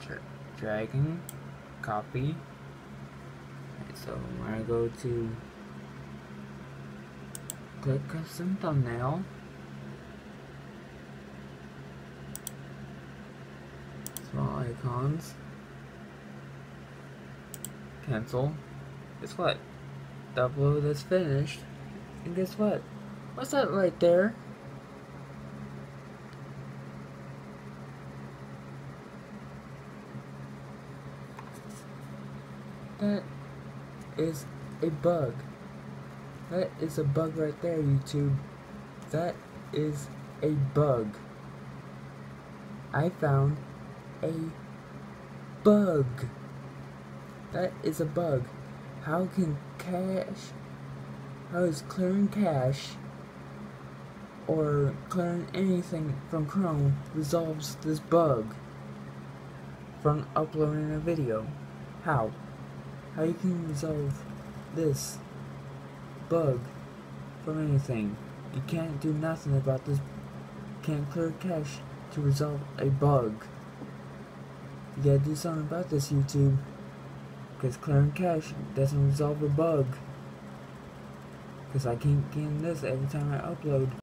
dragging, copy. Right, so I'm gonna go to click custom thumbnail. Small icons. Cancel. Guess what? The upload is finished. And guess what? What's that right there? That is a bug. That is a bug right there, YouTube. That is a bug. I found a bug. That is a bug. How is clearing cache or clearing anything from Chrome resolves this bug from uploading a video? How you can resolve this bug from anything? You can't do nothing about this. You can't clear cache to resolve a bug. You gotta do something about this, YouTube, because clearing cache doesn't resolve a bug. Because I keep getting this every time I upload.